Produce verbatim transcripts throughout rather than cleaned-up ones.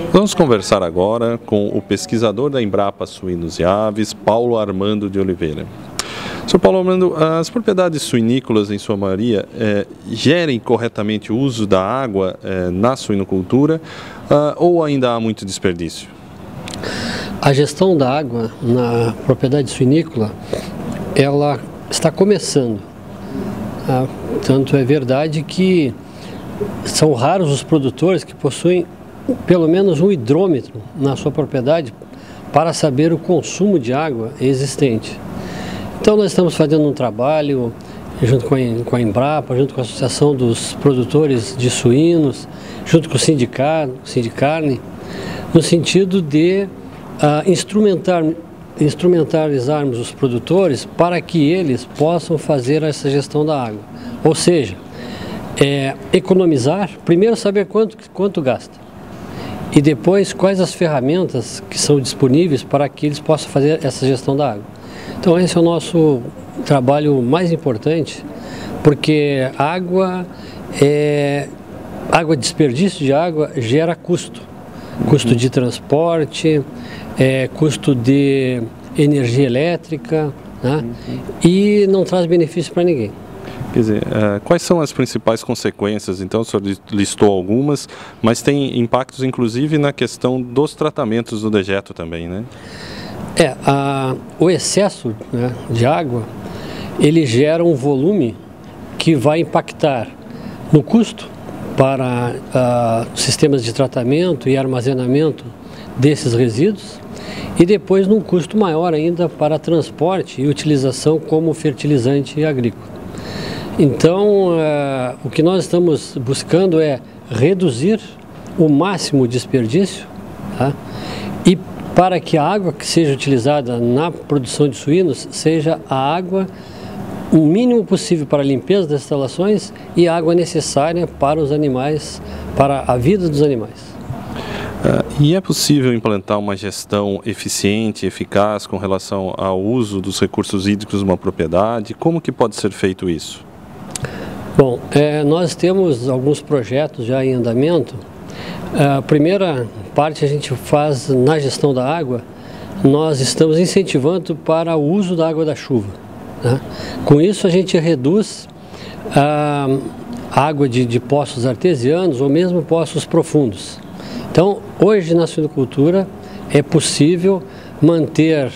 Vamos conversar agora com o pesquisador da Embrapa Suínos e Aves, Paulo Armando de Oliveira. Senhor Paulo Armando, as propriedades suinícolas, em sua maioria, eh, gerem corretamente o uso da água eh, na suinocultura ah, ou ainda há muito desperdício? A gestão da água na propriedade suinícola, ela está começando. Ah, tanto é verdade que são raros os produtores que possuem pelo menos um hidrômetro na sua propriedade para saber o consumo de água existente. Então nós estamos fazendo um trabalho junto com a, com a Embrapa, junto com a Associação dos Produtores de Suínos, junto com o sindicato, Sindicarne, no sentido de uh, instrumentar, instrumentalizarmos os produtores para que eles possam fazer essa gestão da água. Ou seja, é, economizar, primeiro saber quanto, quanto gasta. E depois, quais as ferramentas que são disponíveis para que eles possam fazer essa gestão da água. Então, esse é o nosso trabalho mais importante, porque água, é, água, desperdício de água gera custo. Custo de transporte, é, custo de energia elétrica, né? E não traz benefício para ninguém. Quer dizer, uh, quais são as principais consequências? Então, o senhor listou algumas, mas tem impactos inclusive na questão dos tratamentos do dejeto também, né? É, a, o excesso, né, de água, ele gera um volume que vai impactar no custo para uh, sistemas de tratamento e armazenamento desses resíduos e depois num custo maior ainda para transporte e utilização como fertilizante agrícola. Então, uh, o que nós estamos buscando é reduzir o máximo desperdício, tá? E para que a água que seja utilizada na produção de suínos seja a água o mínimo possível para a limpeza das instalações e a água necessária para os animais, para a vida dos animais. Uh, e é possível implantar uma gestão eficiente, eficaz com relação ao uso dos recursos hídricos numa propriedade? Como que pode ser feito isso? Bom, é, nós temos alguns projetos já em andamento. A primeira parte a gente faz na gestão da água, nós estamos incentivando para o uso da água da chuva, né? Com isso a gente reduz a água de, de poços artesianos ou mesmo poços profundos. Então, hoje na suinocultura é possível manter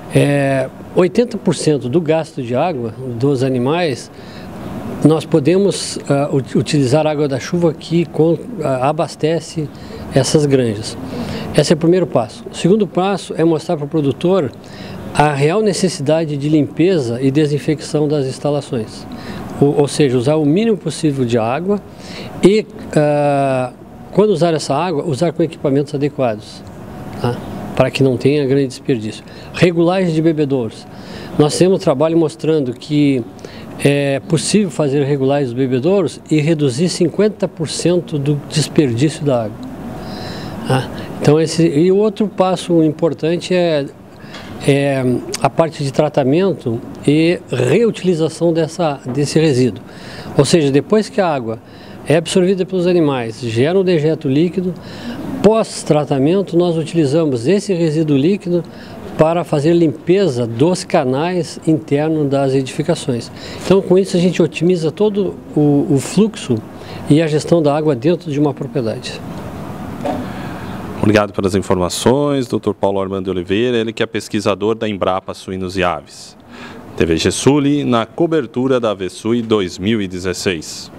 é, oitenta por cento do gasto de água dos animais. Nós podemos uh, utilizar a água da chuva que com, uh, abastece essas granjas. Esse é o primeiro passo. O segundo passo é mostrar para o produtor a real necessidade de limpeza e desinfecção das instalações. Ou, ou seja, usar o mínimo possível de água e, uh, quando usar essa água, usar com equipamentos adequados, tá? Para que não tenha grande desperdício. Regulagem de bebedouros. Nós temos um trabalho mostrando que é possível fazer regulagens dos bebedouros e reduzir cinquenta por cento do desperdício da água. Ah, então esse, e o outro passo importante é, é a parte de tratamento e reutilização dessa, desse resíduo. Ou seja, depois que a água é absorvida pelos animais, gera um dejeto líquido, pós-tratamento nós utilizamos esse resíduo líquido para fazer limpeza dos canais internos das edificações. Então, com isso a gente otimiza todo o, o fluxo e a gestão da água dentro de uma propriedade. Obrigado pelas informações, doutor Paulo Armando de Oliveira, ele que é pesquisador da Embrapa Suínos e Aves. T V G Sul na cobertura da AveSui dois mil e dezesseis.